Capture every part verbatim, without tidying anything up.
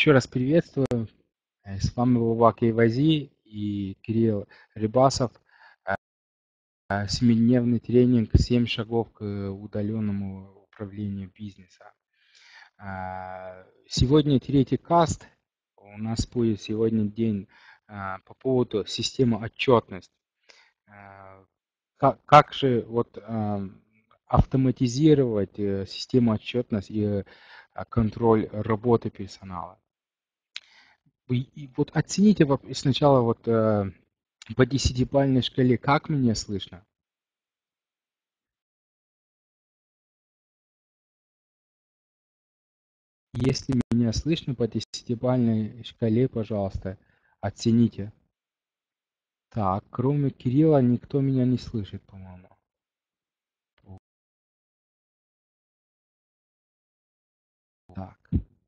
Еще раз приветствую. Э, С вами Вовак Айвази и Кирилл Рибасов. Э, Семидневный тренинг «семь шагов к э, удаленному управлению бизнеса». Э, Сегодня третий каст. У нас будет сегодня день э, по поводу системы отчетности. Э, Как, как же вот э, автоматизировать э, систему отчетности и э, контроль работы персонала. Вы и вот оцените воп сначала вот, э, по десятибалльной шкале, как меня слышно? Если меня слышно по десятибалльной шкале, пожалуйста, оцените. Так, кроме Кирилла никто меня не слышит, по-моему. Так.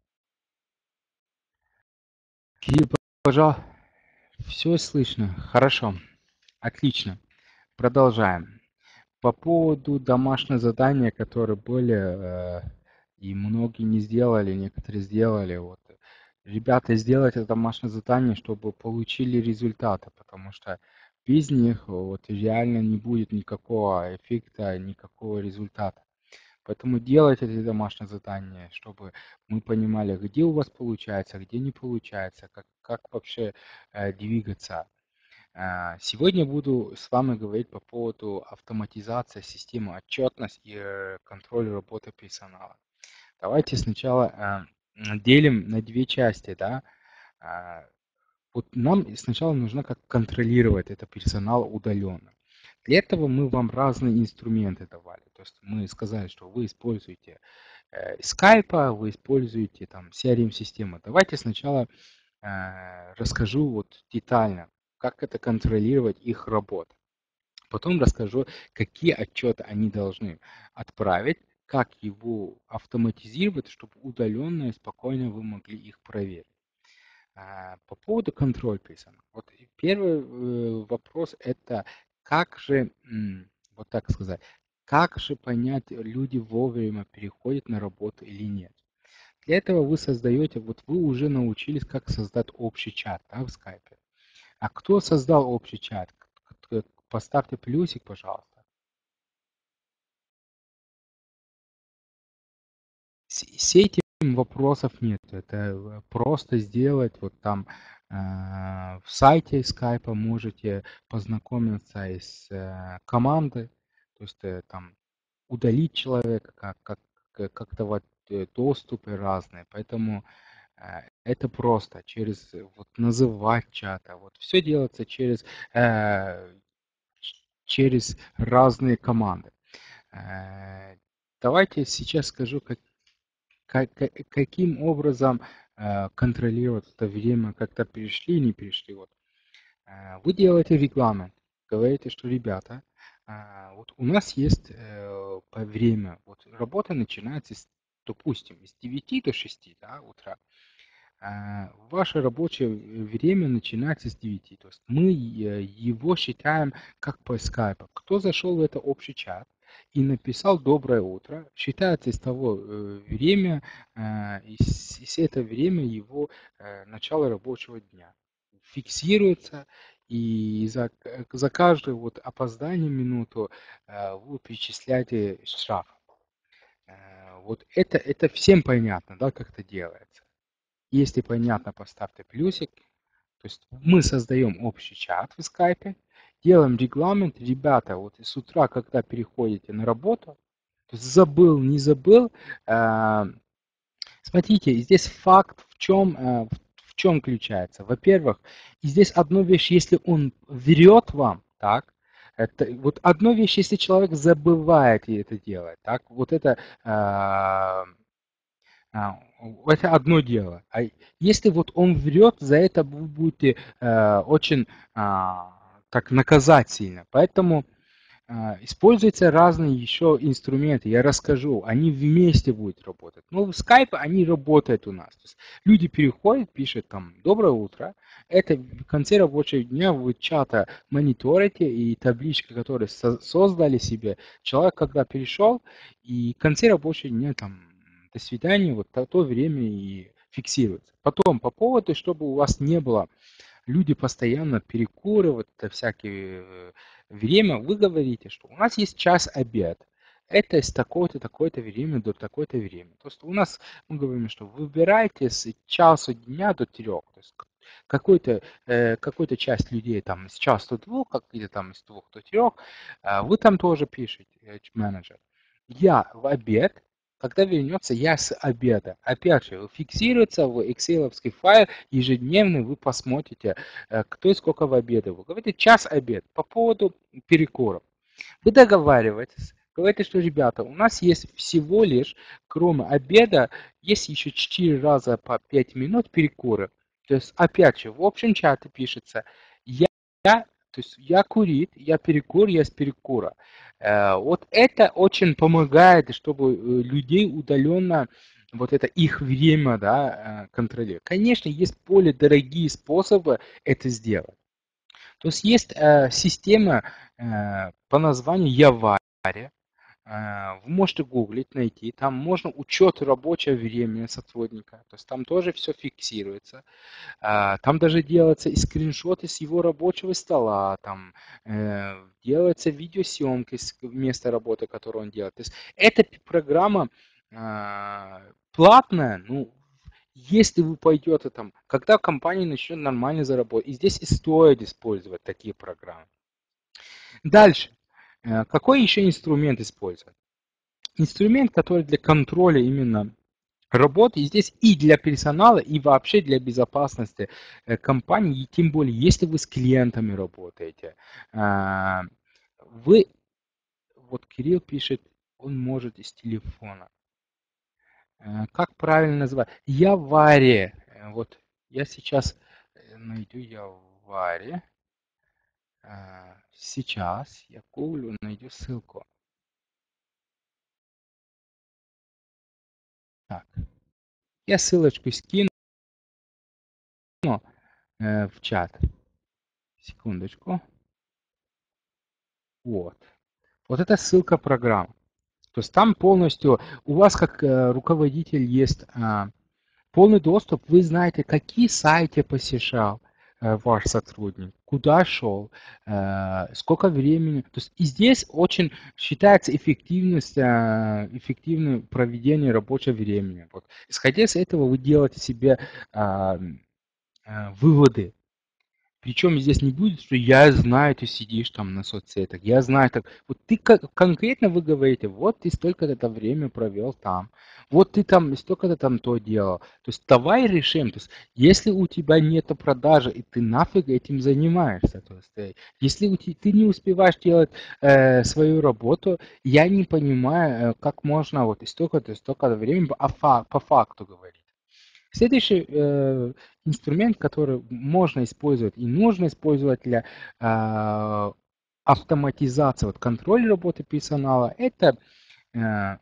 Кирилл, пожалуйста, все слышно? Хорошо, отлично. Продолжаем. По поводу домашнего задания, которые были, э, и многие не сделали, некоторые сделали. Вот. Ребята, сделайте домашнее задание, чтобы получили результаты, потому что без них вот, реально не будет никакого эффекта, никакого результата. Поэтому делайте эти домашние задания, чтобы мы понимали, где у вас получается, где не получается, как, как вообще э, двигаться. А, Сегодня буду с вами говорить по поводу автоматизации системы отчетности и э, контроля работы персонала. Давайте сначала э, делим на две части, да. А, Вот нам сначала нужно как контролировать это персонал удаленно. Для этого мы вам разные инструменты давали. То есть мы сказали, что вы используете э, Skype, вы используете там си ар эм-систему. Давайте сначала э, расскажу вот детально, как это контролировать их работу. Потом расскажу, какие отчеты они должны отправить, как его автоматизировать, чтобы удаленно и спокойно вы могли их проверить. А, По поводу контроля персонала. Вот первый э, вопрос это как же, м, вот так сказать, как же понять, люди вовремя переходят на работу или нет. Для этого вы создаете, вот вы уже научились, как создать общий чат, да, в скайпе. А кто создал общий чат? К- к- Поставьте плюсик, пожалуйста. С с этим вопросов нет. Это э, просто сделать вот там э, в сайте скайпа можете познакомиться и с э, командой, то есть э, там удалить человека, как, как, как- как-то вот э, доступы разные. Поэтому э, это просто через э, вот называть чата. Вот все делается через, э, ч- через разные команды. Э, Давайте сейчас скажу, как ка- ка- каким образом э, контролировать это время, как-то перешли, не перешли. Вот. Э, Вы делаете регламент, говорите, что ребята, э, вот у нас есть э, по время, вот работа начинается, с, допустим, с девяти до шести, да, утра. Э, Ваше рабочее время начинается с девяти. То есть мы э, его считаем как по скайпу. Кто зашел в это общий чат и написал «Доброе утро», считается из того э, время, э, из, из этого время его э, начало рабочего дня. Фиксируется, и за, за каждое вот опоздание минуту э, вы перечисляете штраф. Э, Вот это, это всем понятно, да, как это делается. Если понятно, поставьте плюсик. То есть мы создаем общий чат в скайпе, делаем регламент. Ребята, вот с утра, когда переходите на работу, то есть забыл, не забыл, э, смотрите, здесь факт в чем, э, в чем включается. Во-первых, и здесь одну вещь, если он врет вам, так, это, вот одну вещь, если человек забывает это делать, так, вот это э, а, это одно дело. А если вот он врет, за это вы будете э, очень а, так наказать сильно. Поэтому а, используются разные еще инструменты. Я расскажу. Они вместе будут работать. Но в Skype они работают у нас. То есть люди переходят, пишут там «Доброе утро». Это в конце рабочего дня вы чата мониторите и табличка, которую со- создали себе. Человек, когда перешел, и в конце рабочего дня там до свидания, вот то, то время и фиксируется. Потом, по поводу, чтобы у вас не было люди постоянно перекуры, вот это всякие э, время, вы говорите, что у нас есть час обед. Это с такого-то, такое-то время до такой-то времени. То есть у нас, мы говорим, что выбирайте с часу дня до трех. То есть какой-то, э, какой-то часть людей там с часу до двух, какие-то там с двух до трех. А вы там тоже пишете, э, менеджер. Я в обед, когда вернется, я с обеда. Опять же, фиксируется в excel файл ежедневный, вы посмотрите, э, кто и сколько в обеда. Вы говорите час обед по поводу перекуров. Вы договариваетесь, говорите, что, ребята, у нас есть всего лишь, кроме обеда, есть еще четыре раза по пять минут перекуры. То есть, опять же, в общем чате пишется, я, я то есть я курит, я перекур, я с перекура. Э, вот это очень помогает, чтобы э, людей удаленно вот это их время, да, э, контролировать. Конечно, есть более дорогие способы это сделать. То есть есть э, система э, по названию Яvari. Э, Вы можете гуглить, найти. Там можно учет рабочего времени сотрудника. То есть там тоже все фиксируется. А, Там даже делаются и скриншоты с его рабочего стола. Там э, делается видеосъемка с места работы, которую он делает. То есть эта программа а, платная, ну, если вы пойдете там, когда компания начнет нормально заработать, и здесь и стоит использовать такие программы. Дальше. Э, Какой еще инструмент использовать? Инструмент, который для контроля именно работы, и здесь и для персонала, и вообще для безопасности э, компании, и тем более, если вы с клиентами работаете, а, вы, вот Кирилл пишет, он может из телефона. Э, Как правильно называть? Явари. Э, Вот я сейчас э, найду Явари. А, Сейчас я гуглю, найду ссылку. Так, я ссылочку скину э, в чат. Секундочку. Вот. Вот это ссылка программы. То есть там полностью у вас как э, руководитель есть а, полный доступ. Вы знаете, какие сайты посещал э, ваш сотрудник, куда шел, э, сколько времени. То есть и здесь очень считается эффективность, э, эффективное проведение рабочего времени. Вот. Исходя из этого вы делаете себе а, э, выводы. Причем здесь не будет, что я знаю, ты сидишь там на соцсетях, я знаю так. Вот ты как, конкретно вы говорите, вот ты столько-то время провел там, вот ты там столько-то там то делал. То есть давай решим. То есть если у тебя нет продажи, и ты нафиг этим занимаешься, то есть, э, если у тебя, ты не успеваешь делать э, свою работу, я не понимаю, э, как можно вот столько-то, столько-то времени а фа- по факту говорить. Следующий э, инструмент, который можно использовать и нужно использовать для э, автоматизации, вот контроль работы персонала, это, э,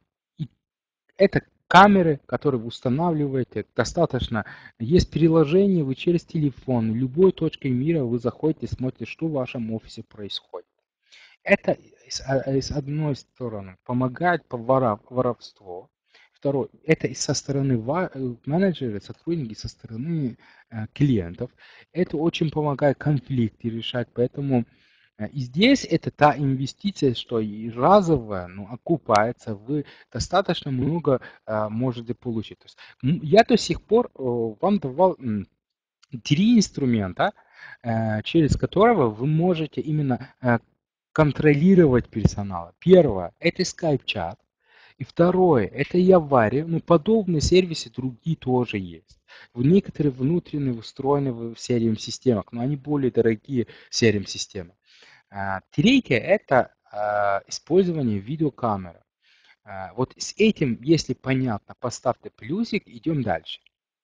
это камеры, которые вы устанавливаете. Достаточно. Есть приложение, вы через телефон, любой точкой мира вы заходите, смотрите, что в вашем офисе происходит. Это с а, с одной стороны помогает по вора воровству. Второе, это и со стороны ва э, менеджера, сотрудники, со стороны э, клиентов. Это очень помогает конфликты решать. Поэтому э, и здесь это та инвестиция, что и разовая, но окупается. Вы достаточно много э, можете получить. То есть, м, я до сих пор э, вам давал м, три инструмента, э, через которого вы можете именно э, контролировать персонал. Первое– это Skype-чат. И второе– это Яvari. Ну, подобные сервисы другие тоже есть. В некоторые внутренние устроены в си ар эм-системах, но они более дорогие си ар эм-системы. А, Третье– это а, использование видеокамеры. А, Вот с этим, если понятно, поставьте плюсик, идем дальше.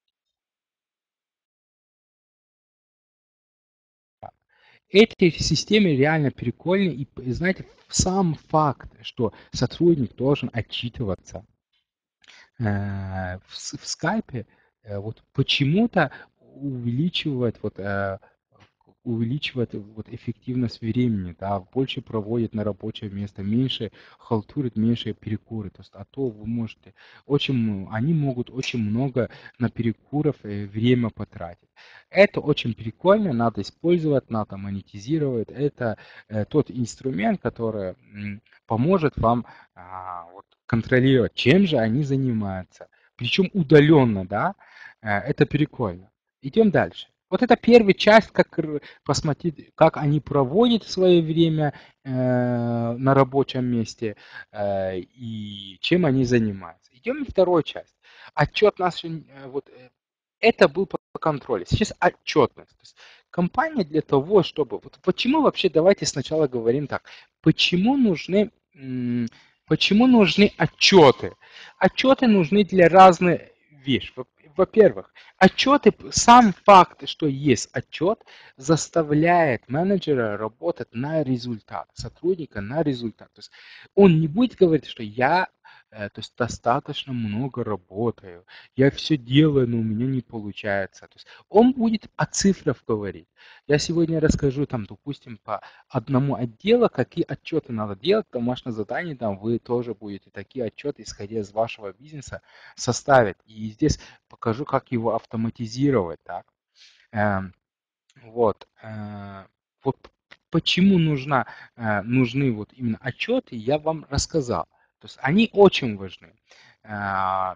Эти системы реально прикольные. И, знаете, сам факт, что сотрудник должен отчитываться э, в, с- в скайпе, э, вот почему-то увеличивает вот, э, увеличивает вот эффективность времени, да, больше проводит на рабочее место, меньше халтурит, меньше перекуры. То есть, а то вы можете очень, м- они могут очень много на перекуров э, время потратить. Это очень прикольно, надо использовать, надо монетизировать. Это э, тот инструмент, который м, поможет вам а, вот, контролировать, чем же они занимаются. Причем удаленно, да, Э, это прикольно. Идем дальше. Вот это первая часть, как р- посмотреть, как они проводят свое время э, на рабочем месте э, и чем они занимаются. Идем на вторую часть. Отчет наш, э, вот э, это был по по контролю. Сейчас отчетность. То есть компания для того, чтобы... Вот почему вообще, давайте сначала говорим так. Почему нужны, м, почему нужны отчеты? Отчеты нужны для разных вещей. Во- Во-первых, отчеты, сам факт, что есть отчет, заставляет менеджера работать на результат, сотрудника на результат. То есть он не будет говорить, что я э, то есть достаточно много работаю, я все делаю, но у меня не получается. То есть он будет о цифрах говорить. Я сегодня расскажу, там, допустим, по одному отделу, какие отчеты надо делать, домашнее задание, там, вы тоже будете такие отчеты, исходя из вашего бизнеса, составить. И здесь покажу, как его автоматизировать, так. Эм, вот. э, Вот почему нужна, э, нужны вот именно отчеты, я вам рассказал. То есть они очень важны. Э,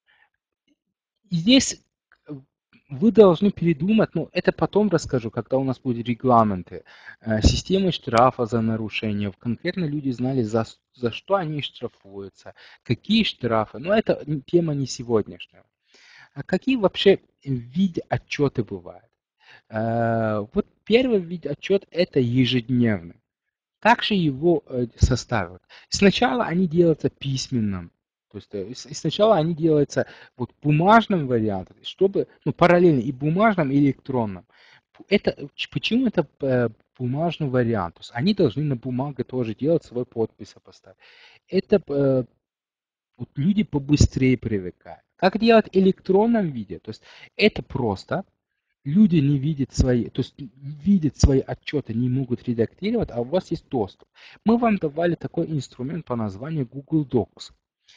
и здесь э, вы должны передумать, ну, это потом расскажу, когда у нас будут регламенты, э, системы штрафа за нарушение. Конкретно люди знали, за, за что они штрафуются, какие штрафы. Но это н- тема не сегодняшняя. А какие вообще виды отчеты бывают? Э, Вот первый вид отчет это ежедневный. Как же его э, составят? Сначала они делаются письменным, то есть э, с- сначала они делаются вот бумажным вариантом, чтобы, ну, параллельно и бумажным, и электронным. Это, э, ч- почему это э, бумажный вариант? То есть они должны на бумаге тоже делать свой подпись поставить. Это э, вот люди побыстрее привыкают. Как делать в электронном виде? То есть это просто люди не видят свои, то есть видят свои отчеты, не могут редактировать, а у вас есть доступ. Мы вам давали такой инструмент по названию Google Docs.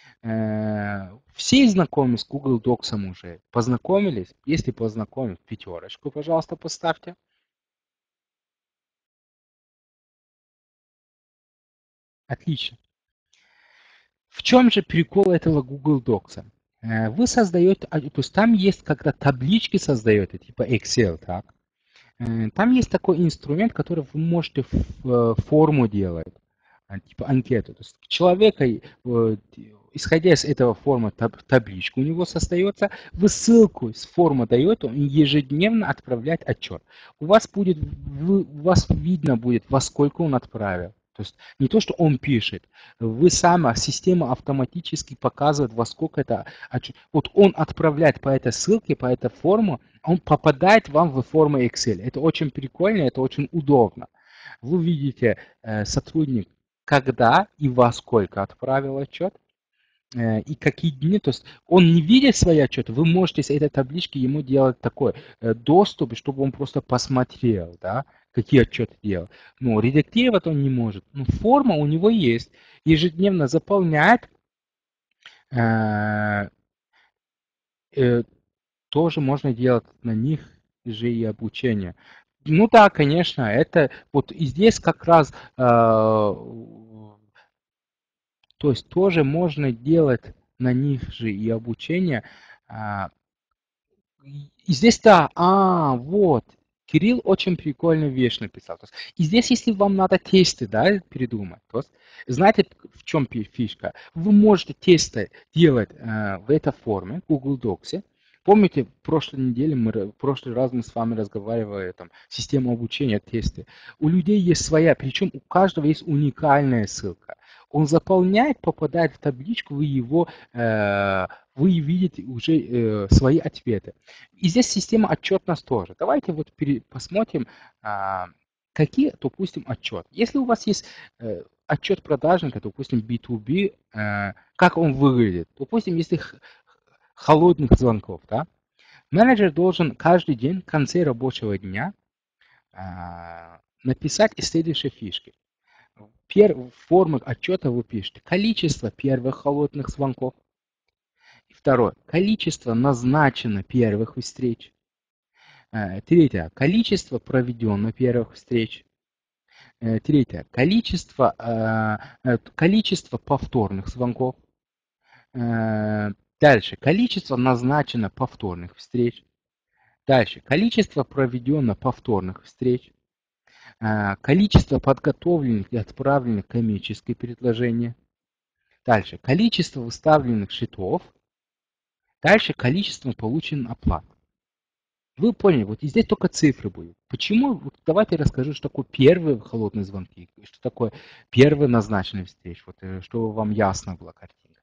Э, Все знакомы с Google Docs уже? Познакомились? Если познакомились, пятерочку, пожалуйста, поставьте. Отлично. В чем же прикол этого Google Docs? Э, Вы создаете, а, то есть там есть когда таблички создаете, типа Excel, так? Э, Там есть такой инструмент, который вы можете в э, форму делать, а, типа анкету. То есть человека, э, исходя из этого формы, таб- табличка у него создается, вы ссылку с формы даете, он ежедневно отправляет отчет. У вас будет, вы- у вас видно будет, во сколько он отправил. То есть не то, что он пишет, вы сама, система автоматически показывает, во сколько это отчет. Вот он отправляет по этой ссылке, по этой форме, он попадает вам в форму Excel. Это очень прикольно, это очень удобно. Вы видите э, сотрудник, когда и во сколько отправил отчет, э, и какие дни. То есть он не видит свои отчеты, вы можете с этой таблички ему делать такой э, доступ, чтобы он просто посмотрел, да, какие отчеты делал. Но редактировать он не может. Но форма у него есть. Ежедневно заполняет, э, э, тоже можно делать на них же и обучение. Ну да, конечно, это вот и здесь как раз, э, то есть тоже можно делать на них же и обучение. А, и и здесь, да, а, вот, Кирилл очень прикольную вещь написал. То есть, и здесь, если вам надо тесты, да, передумать, то есть, знаете, в чем фишка? Вы можете тесты делать э, в этой форме, Google Docs. Помните, в прошлой неделе мы, ра- в прошлый раз мы с вами разговаривали, там, система обучения, тесты. У людей есть своя, причем у каждого есть уникальная ссылка. Он заполняет, попадает в табличку, вы его э, вы видите уже э, свои ответы. И здесь система отчетность тоже. Давайте вот пере- посмотрим, а, какие, допустим, отчет. Если у вас есть э, отчет продажника, допустим, би ту би, э, как он выглядит. Допустим, если х- холодных звонков, да, менеджер должен каждый день в конце рабочего дня а, написать из следующей фишки. Пер, формы отчета вы пишете количество первых холодных звонков. Второе. Количество назначено первых встреч. Э, Третье. Количество проведено первых встреч. Э, Третье. Количество, э, э, количество повторных звонков. Э, Дальше. Количество назначено повторных встреч. Дальше. Количество проведено повторных встреч. Э, Количество подготовленных и отправленных коммерческих предложений. Дальше. Количество выставленных счетов. Дальше. Количество полученных оплат. Вы поняли, вот и здесь только цифры будут. Почему? Вот давайте я расскажу, что такое первые холодные звонки, что такое первые назначенные встречи, вот, э, чтобы вам ясно была картинка.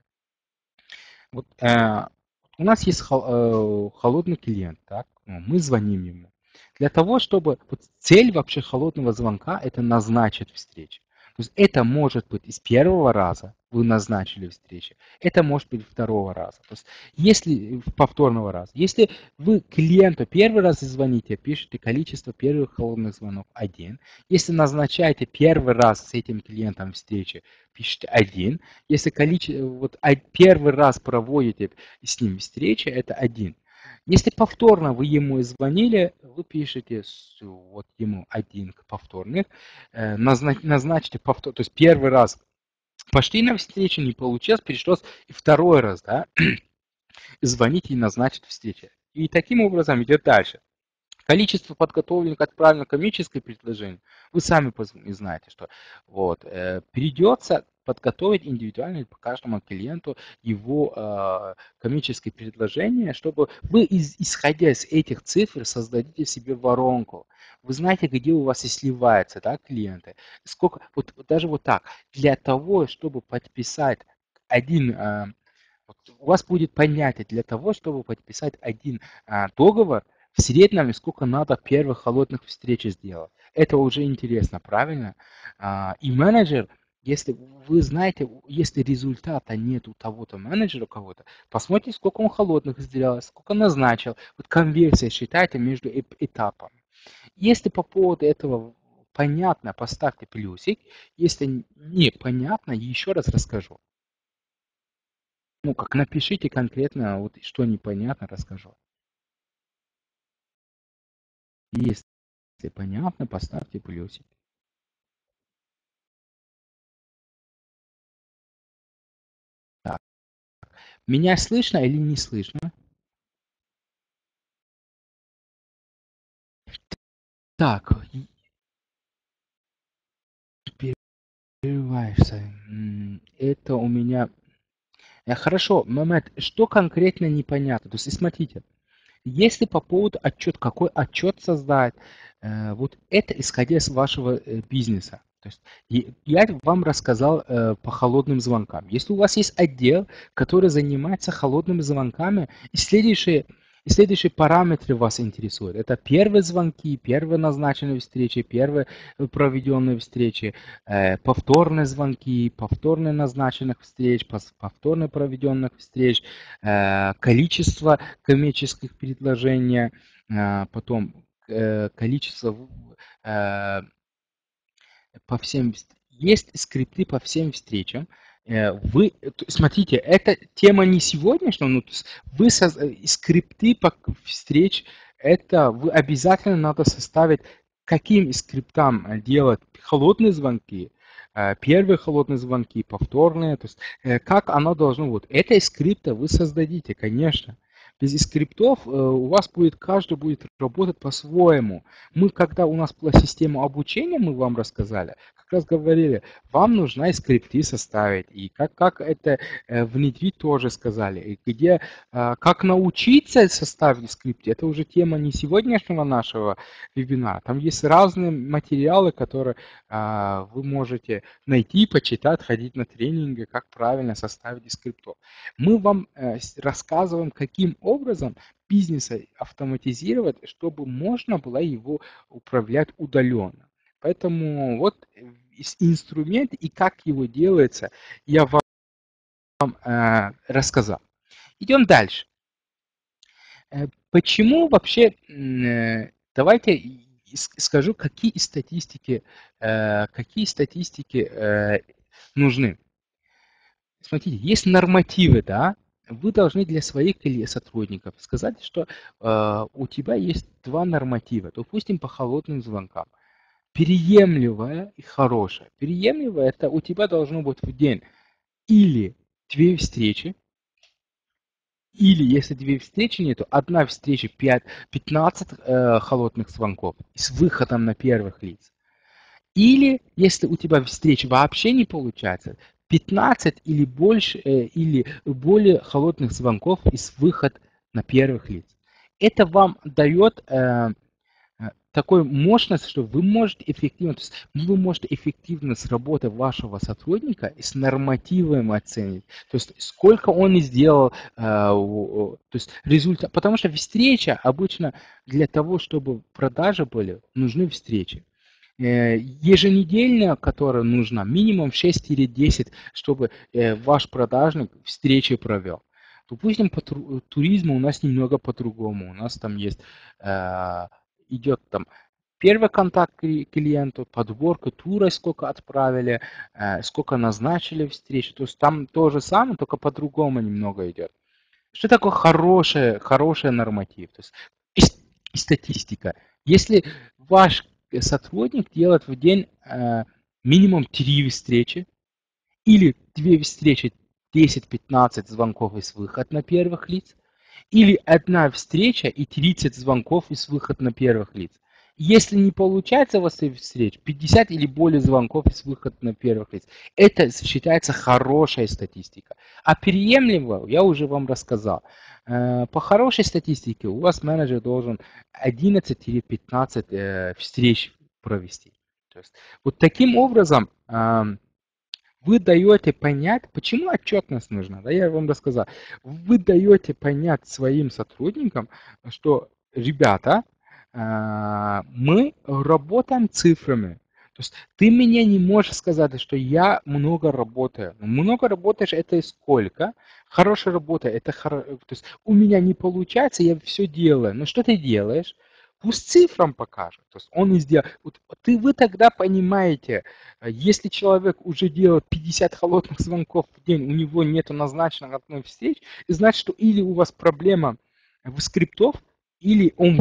Вот, э, у нас есть хол- э, холодный клиент, так? Ну, мы звоним ему. Для того, чтобы... Вот цель вообще холодного звонка– это назначить встречу. То есть это может быть из первого раза вы назначили встречу, это может быть второго раза. То есть если повторного раза. Если вы клиенту первый раз звоните, пишете количество первых холодных звонков один. Если назначаете первый раз с этим клиентом встречи, пишите один. Если количество, вот первый раз проводите с ним встречи, это один. Если повторно вы ему звонили, вы пишете вот ему один повторных, э, назначите повтор, то есть первый раз пошли на встречу, не получилось, пришлось и второй раз, да, звонить и назначить встречу. И таким образом идет дальше. Количество подготовленных отправленных коммерческих предложений, вы сами знаете, что вот, э, придется подготовить индивидуально по каждому клиенту его э, коммерческие предложения, чтобы вы, из, исходя из этих цифр, создадите себе воронку. Вы знаете, где у вас и сливаются, да, клиенты. Сколько, вот, вот даже вот так, для того, чтобы подписать один э, вот у вас будет понятие для того, чтобы подписать один а, договор, в среднем сколько надо первых холодных встреч сделать. Это уже интересно, правильно? А, и менеджер, если вы знаете, если результата нет у того-то менеджера, у кого-то, посмотрите, сколько он холодных сделал, сколько назначил. Вот конверсия считайте между этапами. Если по поводу этого понятно, поставьте плюсик. Если непонятно, еще раз расскажу. Ну, как напишите конкретно, вот что непонятно, расскажу. Если понятно, поставьте плюсик. Так. Меня слышно или не слышно? Так, перерываешься. Это у меня... Э, Хорошо, Мамед, что конкретно непонятно? То есть, смотрите, если по поводу отчет, какой отчет создать, э, вот это исходя из вашего э, бизнеса. То есть я вам рассказал э, по холодным звонкам. Если у вас есть отдел, который занимается холодными звонками, и следующие, и следующие параметры вас интересуют. Это первые звонки, первые назначенные встречи, первые э, проведенные встречи, э, повторные звонки, повторные назначенных встреч, повторные проведенных встреч, э, количество коммерческих предложений, э, потом э, количество э, по всем, есть скрипты по всем встречам. Э, Вы, смотрите, эта тема не сегодняшняя, но вы со, скрипты по встреч, это вы обязательно надо составить, каким скриптам делать холодные звонки, э, первые холодные звонки, повторные, то есть э, как оно должно вот. Это из скрипта вы создадите, конечно. Без скриптов э, у вас будет, каждый будет работать по-своему. Мы, когда у нас была система обучения, мы вам рассказали, как раз говорили, вам нужно и скрипты составить, и как, как это э, внедрить тоже сказали, и где, э, как научиться составить скрипты, это уже тема не сегодняшнего нашего вебинара, там есть разные материалы, которые э, вы можете найти, почитать, ходить на тренинги, как правильно составить скриптов. Мы вам э, рассказываем, каким образом бизнеса автоматизировать, чтобы можно было его управлять удаленно. Поэтому вот инструмент и как его делается, я вам э, рассказал. Идем дальше. Э, Почему вообще, э, давайте скажу, какие статистики, э, какие статистики э, нужны. Смотрите, есть нормативы, да, вы должны для своих сотрудников сказать, что э, у тебя есть два норматива, допустим, по холодным звонкам. Переемлемое и хорошее. Переемлемое – это у тебя должно быть в день или две встречи, или если две встречи нету, одна встреча пять, пятнадцать э, холодных звонков с выходом на первых лиц. Или, если у тебя встреч вообще не получается, пятнадцать или больше, э, или более холодных звонков и с выход на первых лиц. Это вам дает э, такой мощность, что вы можете эффективно, то есть вы можете эффективно с работы вашего сотрудника и с нормативом оценить. То есть сколько он сделал, э, то есть результат. Потому что встреча обычно для того, чтобы продажи были, нужны встречи. Еженедельно, которая нужна, минимум шесть или десять, чтобы ваш продажник встречи провел. Допустим, по туризму у нас немного по-другому. У нас там есть, идет там первый контакт к клиенту, подборка тура, сколько отправили, сколько назначили встречи. То есть там то же самое, только по-другому немного идет. Что такое хороший, хороший норматив? То есть и статистика. Если ваш сотрудник делает в день э, минимум три встречи или две встречи десять-пятнадцать звонков из выход на первых лиц, или одна встреча и тридцать звонков из выход на первых лиц. Если не получается у вас эти встречи, пятьдесят или более звонков из выход на первых лиц. Это считается хорошая статистика. А приемлемо, я уже вам рассказал. По хорошей статистике у вас менеджер должен одиннадцать или пятнадцать встреч провести. То есть, вот таким образом вы даете понять, почему отчетность нужна, да, я вам рассказал. Вы даете понять своим сотрудникам, что, ребята, мы работаем цифрами. То есть ты мне не можешь сказать, что я много работаю. Много работаешь, это сколько? Хорошая работа, это хоро... То есть у меня не получается, я все делаю. Но что ты делаешь? Пусть цифрам покажет. То есть он сделал. Вот ты, вы тогда понимаете, если человек уже делает пятьдесят холодных звонков в день, у него нет назначенной одной встречи, значит, что или у вас проблема в скриптов, или он,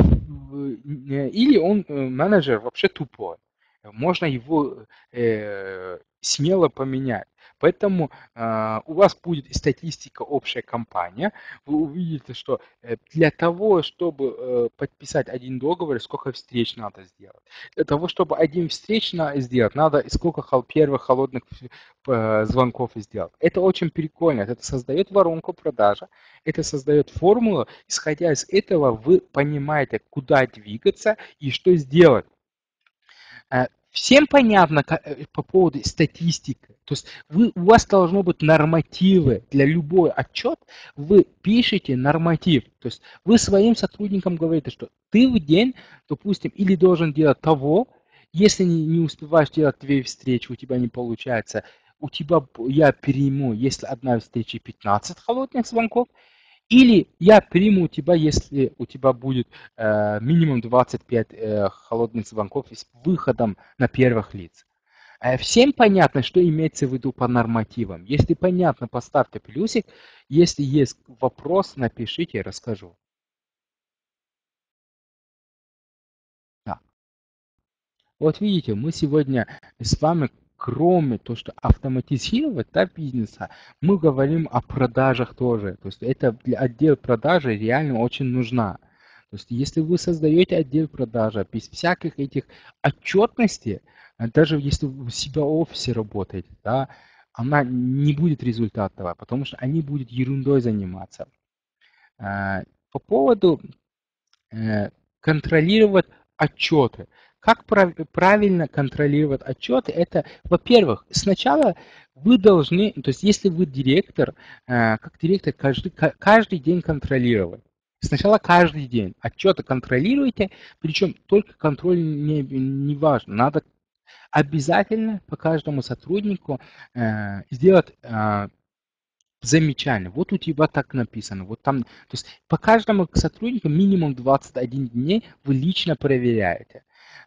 или он менеджер вообще тупой. Можно его э, смело поменять. Поэтому э, у вас будет статистика общая компания. Вы увидите, что для того, чтобы э, подписать один договор, сколько встреч надо сделать. Для того, чтобы один встреч сделать, надо сколько первых холодных э, звонков сделать. Это очень прикольно. Это создает воронку продажи. Это создает формулу. Исходя из этого, вы понимаете, куда двигаться и что сделать. Всем понятно по поводу статистики. То есть вы, у вас должно быть нормативы для любой отчет. Вы пишете норматив. То есть вы своим сотрудникам говорите, что ты в день, допустим, или должен делать того, если не, не успеваешь делать две встречи, у тебя не получается, у тебя я приму, если одна встреча пятнадцать холодных звонков, или я приму тебя, если у тебя будет э, минимум двадцать пять э, холодных звонков с выходом на первых лиц. Э, всем понятно, что имеется в виду по нормативам. Если понятно, поставьте плюсик. Если есть вопрос, напишите, расскажу. Да. Вот видите, мы сегодня с вами, кроме того, что автоматизировать да, бизнеса, мы говорим о продажах тоже. То есть это для отдел продажи реально очень нужна. То есть если вы создаете отдел продажи без всяких этих отчетностей, даже если вы у себя в офисе работаете, да, она не будет результата, потому что они будут ерундой заниматься. По поводу контролировать отчеты. Как правильно контролировать отчеты? Это, во-первых, сначала вы должны, то есть если вы директор, как директор каждый, каждый день контролировать. Сначала каждый день отчеты контролируйте, причем только контроль не, не важно. Надо обязательно по каждому сотруднику сделать замечание. Вот у тебя так написано. Вот там, то есть по каждому сотруднику минимум двадцать один дней вы лично проверяете.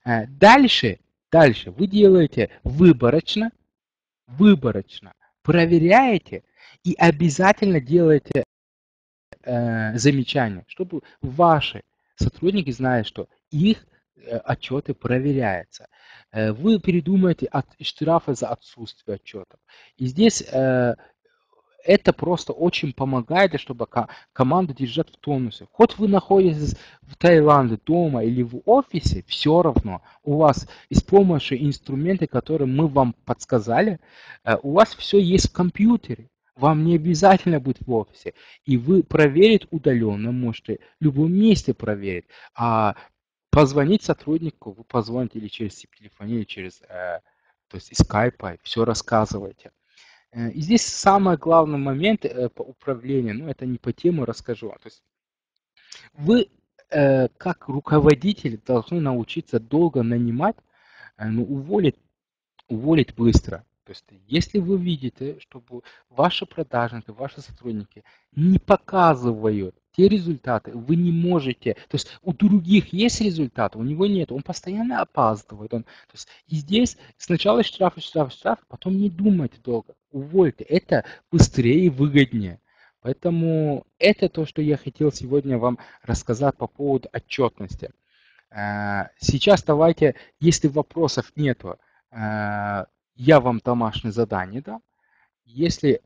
Дальше, дальше вы делаете выборочно, выборочно, проверяете и обязательно делаете э, замечания, чтобы ваши сотрудники знали, что их э, отчеты проверяются. Э, вы придумаете от, штрафы за отсутствие отчетов. И здесь э, это просто очень помогает, чтобы команду держать в тонусе. Хоть вы находитесь в Таиланде дома или в офисе, все равно у вас с помощью инструментов, которые мы вам подсказали, у вас все есть в компьютере. Вам не обязательно быть в офисе. И вы проверить удаленно можете, в любом месте проверить. А позвонить сотруднику, вы позвоните или через телефон, или через э, то есть скайпа, все рассказываете. И здесь самый главный момент э, по управлению, ну это не по теме расскажу, то есть вы э, как руководитель должны научиться долго нанимать, э, но уволить, уволить быстро. То есть если вы видите, чтобы ваши продажники, ваши сотрудники не показывают те результаты, вы не можете, то есть у других есть результаты, у него нет, он постоянно опаздывает. Он, то есть и здесь сначала штраф, штраф, штраф, потом не думайте долго, увольте, это быстрее и выгоднее. Поэтому это то, что я хотел сегодня вам рассказать по поводу отчетности. Сейчас давайте, если вопросов нету, я вам домашнее задание дам. Если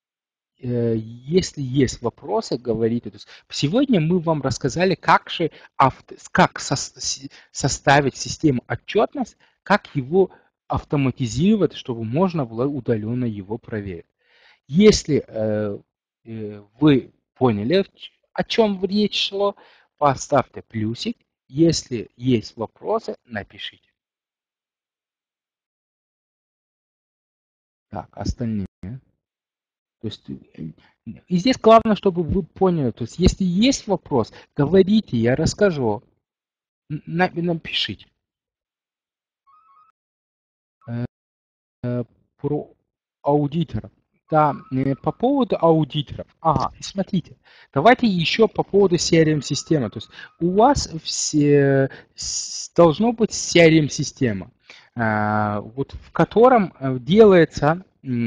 Если есть вопросы, говорите. То есть сегодня мы вам рассказали, как, же авто, как со, составить систему отчетность, как его автоматизировать, чтобы можно было удаленно его проверить. Если э, э, вы поняли, о чем речь шло, поставьте плюсик. Если есть вопросы, напишите. Так, остальные. То есть, и здесь главное, чтобы вы поняли, то есть если есть вопрос, говорите, я расскажу, напишите. Про аудиторов. Да, по поводу аудиторов. Ага, смотрите, давайте еще по поводу си ар эм-системы. То есть у вас все, должно быть си ар эм-система, вот в котором делается...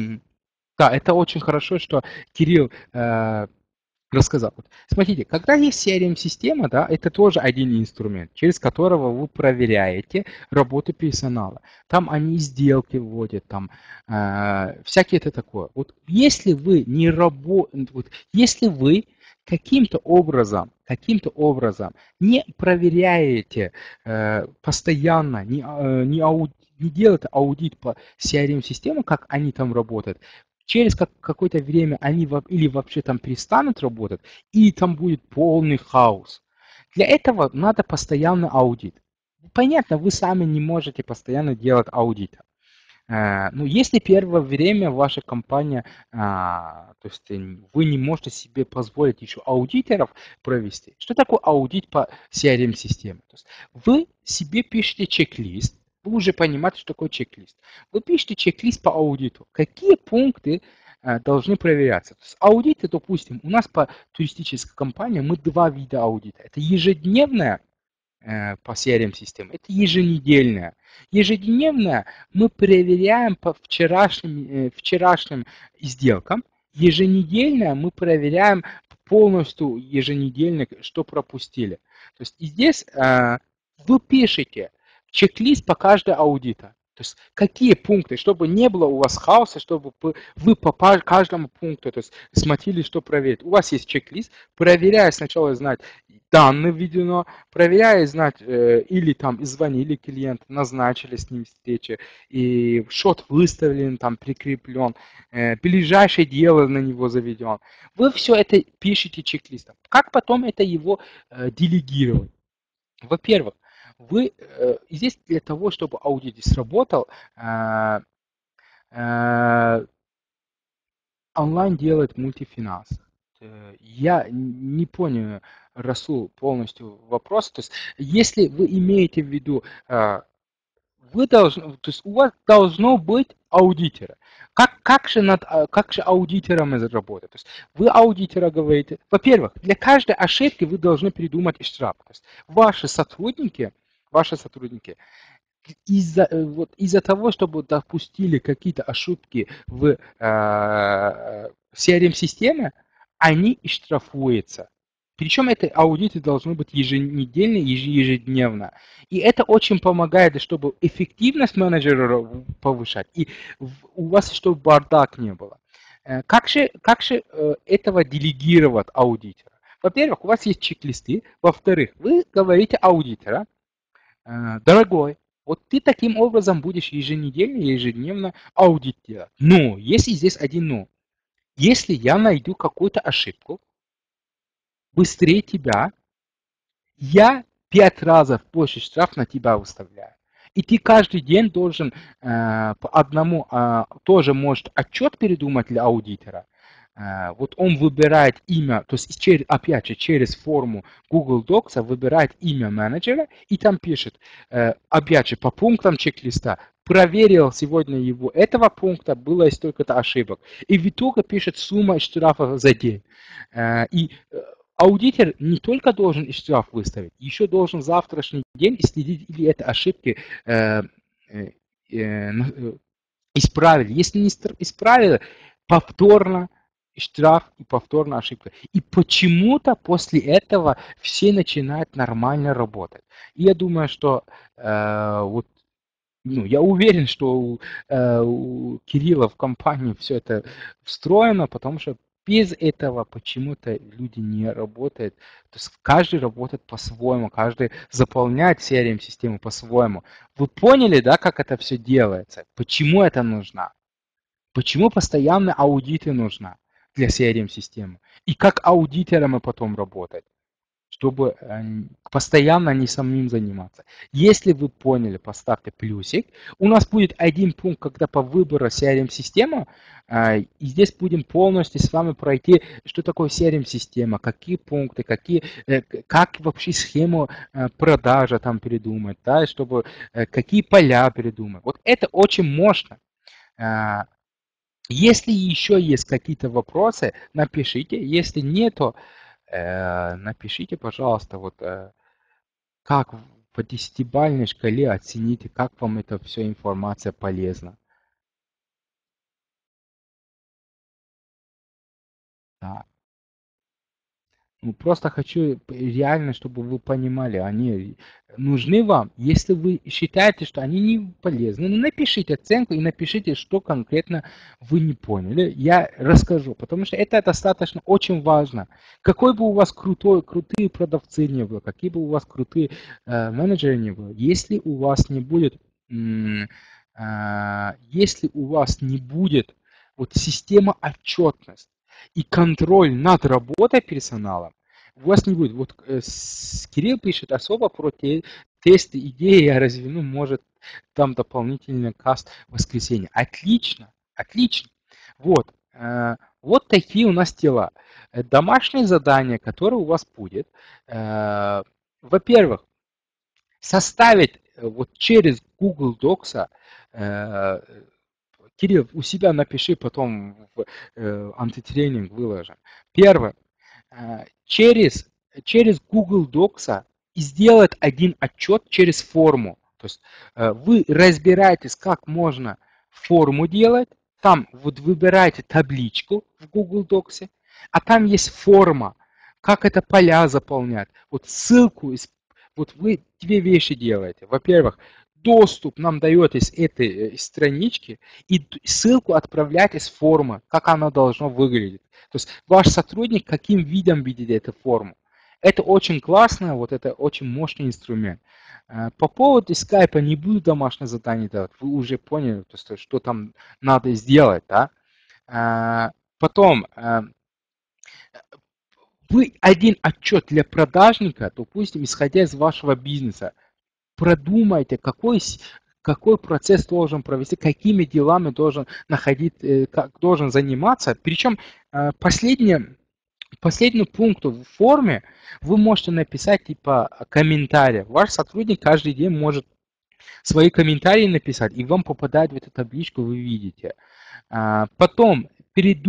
Да, это очень хорошо, что Кирилл рассказал. Смотрите, когда есть си ар эм-система, да, это тоже один инструмент, через которого вы проверяете работу персонала. Там они сделки вводят, там э, всякие это такое. Вот если вы не работаете, вот, если вы каким-то образом, каким-то образом не проверяете э, постоянно, не, э, не, ауд, не делаете аудит по си ар эм-системам, как они там работают, через как, какое-то время они или вообще там перестанут работать, и там будет полный хаос. Для этого надо постоянно аудит. Понятно, вы сами не можете постоянно делать аудит. Но если первое время ваша компания, то есть вы не можете себе позволить еще аудиторов провести, что такое аудит по си ар эм-системе? Вы себе пишете чек-лист, вы уже понимаете, что такое чек-лист. Вы пишете чек-лист по аудиту. Какие пункты должны проверяться? То есть аудиты, допустим, у нас по туристической компании мы два вида аудита. Это ежедневная по си ар эм-системе, это еженедельная. Ежедневная мы проверяем по вчерашним, вчерашним сделкам. Еженедельная мы проверяем полностью еженедельно, что пропустили. То есть и здесь э, вы пишете чек-лист по каждой аудита. То есть какие пункты, чтобы не было у вас хаоса, чтобы вы по каждому пункту то есть, смотрели, что проверить. У вас есть чек-лист, проверяя сначала знать данные введено, проверяя знать, э, или там звонили клиент, назначили с ним встречи, и счет выставлен, там прикреплен, э, ближайшее дело на него заведен. Вы все это пишете чек-листом. Как потом это его э, делегировать? Во-первых, вы э, здесь для того, чтобы аудит сработал, э, э, онлайн делает мультифинанс. Я не понял, Расул, полностью вопрос. То есть, если вы имеете в виду, вы должны, то есть у вас должно быть аудитора. Как, как, же, над, как же аудитором это работает? То есть вы аудитора говорите, во-первых, для каждой ошибки вы должны придумать штраф. То есть ваши сотрудники ваши сотрудники, из-за э, вот из-за того, чтобы допустили какие-то ошибки в э, си ар эм-системе, они и штрафуются. Причем это аудиты должны быть еженедельно, еже- ежедневно. И это очень помогает, чтобы эффективность менеджера повышать, и в- у вас чтобы бардак не было. Э, Как же, как же э, этого делегировать аудитора? Во-первых, у вас есть чек-листы. Во-вторых, вы говорите аудитора, э, дорогой, вот ты таким образом будешь еженедельно, ежедневно аудит делать. Но, если здесь один но, если я найду какую-то ошибку, быстрее тебя, я пять раз больше штраф на тебя выставляю. И ты каждый день должен э, по одному, э, тоже может отчет передумать для аудитора. Э, вот он выбирает имя, то есть через, опять же через форму Google Docs выбирает имя менеджера и там пишет, э, опять же по пунктам чек-листа, проверил сегодня его этого пункта, было столько-то ошибок. И в итоге пишет сумма штрафа за день. Э, и аудитор не только должен штраф выставить, еще должен завтрашний день следить, или это ошибки э, э, э, исправили. Если не исправили, повторно штраф и повторно ошибка. И почему-то после этого все начинают нормально работать. И я думаю, что э, вот ну, я уверен, что у, э, у Кирилла в компании все это встроено, потому что без этого почему-то люди не работают. То есть каждый работает по-своему, каждый заполняет си ар эм-систему по-своему. Вы поняли, да, как это все делается? Почему это нужно? Почему постоянно аудиты нужны для си ар эм-системы? И как аудиторам потом работать? Чтобы э, постоянно не самим заниматься. Если вы поняли, поставьте плюсик. У нас будет один пункт, когда по выбору си ар эм-системы, э, и здесь будем полностью с вами пройти, что такое си ар эм-система, какие пункты, какие, э, как вообще схему э, продажи там передумать, да, чтобы, э, какие поля передумать. Вот это очень мощно. Э, Если еще есть какие-то вопросы, напишите. Если нет, то э, напишите, пожалуйста, вот э, как по десятибалльной шкале оцените, как вам эта вся информация полезна. Да. Ну, просто хочу реально, чтобы вы понимали, они нужны вам. Если вы считаете, что они не полезны, ну, напишите оценку и напишите, что конкретно вы не поняли. Я расскажу, потому что это достаточно очень важно. Какой бы у вас крутой, крутые продавцы не было, какие бы у вас крутые э, менеджеры не было, если у вас не будет, м, э, если у вас не будет вот система отчетности, и контроль над работой персонала у вас не будет. Вот э, с- Кирилл пишет особо про те, тесты, идеи я разверну, может там дополнительный каст в воскресенье. Отлично, отлично. Вот, э, вот такие у нас дела. Э, Домашнее задание, которое у вас будет, э, во-первых, составить э, вот через Google Docs, э, Кирилл, у себя напиши, потом в э, антитренинг выложим. Первое. Э, через, через Google Docs и сделать один отчет через форму. То есть э, вы разбираетесь, как можно форму делать, там вот выбираете табличку в Google Docs, а там есть форма, как это поля заполнять. Вот ссылку, вот вы две вещи делаете. Во-первых, доступ нам дает из этой э, странички, и ссылку отправлять из формы, как она должна выглядеть. То есть ваш сотрудник каким видом видит эту форму. Это очень классно, вот это очень мощный инструмент. Э, По поводу скайпа не буду домашнее задание делать, вы уже поняли, то есть, что там надо сделать. Да? Э, Потом, э, вы один отчет для продажника, допустим, исходя из вашего бизнеса, продумайте, какой, какой процесс должен провести, какими делами должен находить, э, как должен заниматься. Причем э, последнее, последний пункт в форме вы можете написать типа комментарий. Ваш сотрудник каждый день может свои комментарии написать, и вам попадает в эту табличку, вы видите. А, Потом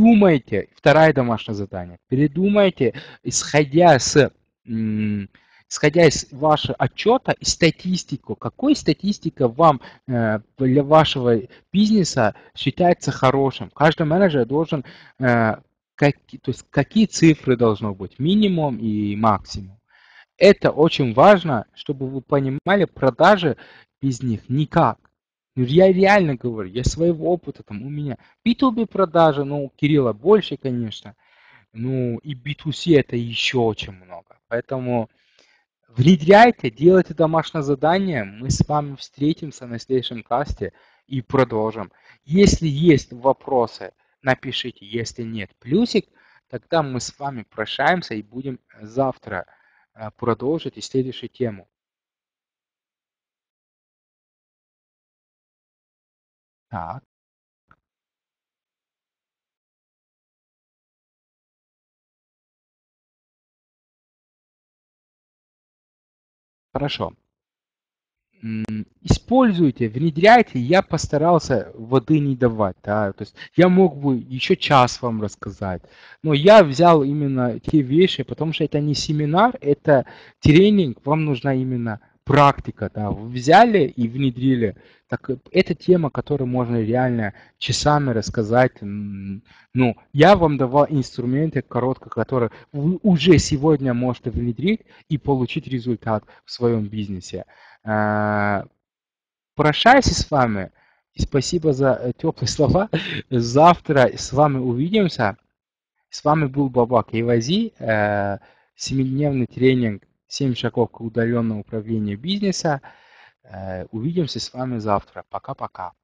передумайте, второе домашнее задание, передумайте, исходя с исходя из вашего отчета и статистику, какой статистика вам э, для вашего бизнеса считается хорошим. Каждый менеджер должен, э, как, то есть какие цифры должно быть, минимум и максимум. Это очень важно, чтобы вы понимали, продажи без них никак. Ну, я реально говорю, я своего опыта, там у меня би ту би продажи, ну, у Кирилла больше, конечно, ну, и би ту си это еще очень много. Поэтому внедряйте, делайте домашнее задание, мы с вами встретимся на следующем касте и продолжим. Если есть вопросы, напишите, если нет, плюсик, тогда мы с вами прощаемся и будем завтра э, продолжить и следующую тему. Так, хорошо. Используйте, внедряйте. Я постарался воды не давать, да, то есть я мог бы еще час вам рассказать, но я взял именно те вещи, потому что это не семинар, это тренинг, вам нужна именно практика, да, вы взяли и внедрили. Так это тема, которую можно реально часами рассказать. Ну, я вам давал инструменты коротко, которые вы уже сегодня можете внедрить и получить результат в своем бизнесе. Э, Прощаюсь с вами. И спасибо за э, теплые слова. Завтра с вами увидимся. С вами был Бабак Ивази. э, Семидневный тренинг «семь шагов к удаленному управлению бизнеса». Э, Увидимся с вами завтра. Пока-пока.